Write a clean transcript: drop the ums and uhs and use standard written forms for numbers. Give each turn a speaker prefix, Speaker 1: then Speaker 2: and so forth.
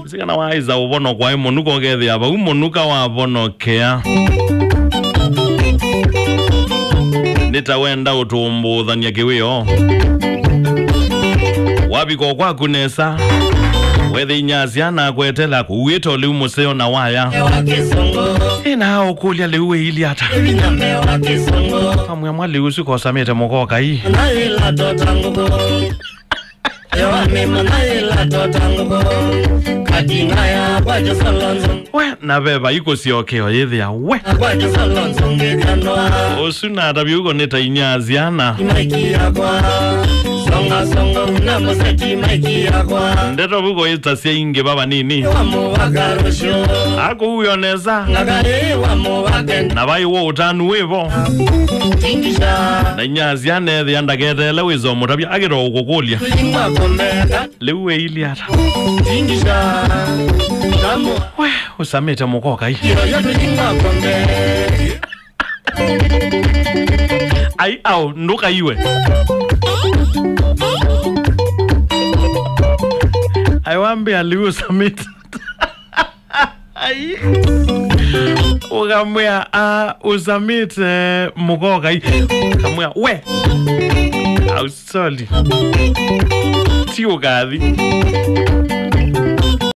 Speaker 1: Sikana waiza ubono kwa munuko gethi aba umunuka wa bono kea nitawenda utumbuthania kiwio wabiko kwa kunesa wethi nyaziana kwetela kuwito liu museo na waya ina hao kulia liuwe ili hata hamwe mwali usiko Ūsamìte muka hii we na beba iko siokeo yethi ya we osuna atabiuko nita inyaziana songa unamuseti maiki yakwa ndeto buko itasia inge baba nini ako uyoneza na bai wo utanu wevo na nyaziana ethi andagedele wizo mutabia agiro ukokolia lewe ili hata we Ūsamìte muka hii ai au nduka iwe aiwambia liu Ūsamìte ai ukamwea Ūsamìte muka hii kamwea we au soli tio gathi